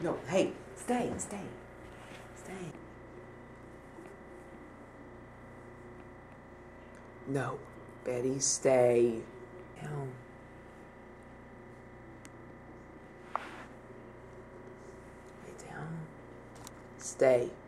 No, hey, stay. No, Betty, stay. Down. Lay down. Stay.